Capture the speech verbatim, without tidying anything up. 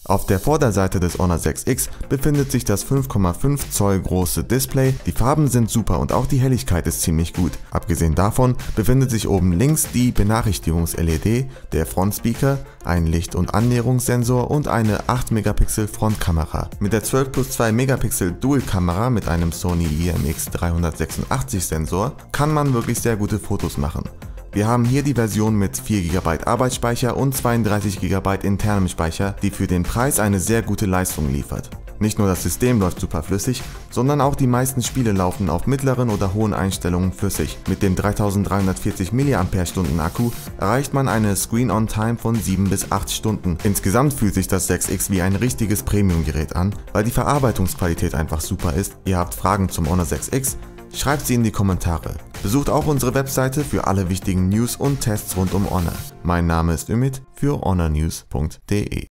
Auf der Vorderseite des Honor sechs X befindet sich das fünf Komma fünf Zoll große Display, die Farben sind super und auch die Helligkeit ist ziemlich gut. Abgesehen davon befindet sich oben links die Benachrichtigungs-L E D, der Frontspeaker, ein Licht- und Annäherungssensor und eine acht Megapixel Frontkamera. Mit der zwölf plus zwei Megapixel Dual-Kamera mit einem Sony I M X dreihundertsechsundachtzig Sensor kann man wirklich sehr gute Fotos machen. Wir haben hier die Version mit vier Gigabyte Arbeitsspeicher und zweiunddreißig Gigabyte internem Speicher, die für den Preis eine sehr gute Leistung liefert. Nicht nur das System läuft super flüssig, sondern auch die meisten Spiele laufen auf mittleren oder hohen Einstellungen flüssig. Mit dem dreitausenddreihundertvierzig Milliampere-Stunden Akku erreicht man eine Screen-on-Time von sieben bis acht Stunden. Insgesamt fühlt sich das sechs X wie ein richtiges Premium-Gerät an, weil die Verarbeitungsqualität einfach super ist. Ihr habt Fragen zum Honor sechs X? Schreibt sie in die Kommentare. Besucht auch unsere Webseite für alle wichtigen News und Tests rund um Honor. Mein Name ist Ümit für honor news punkt de.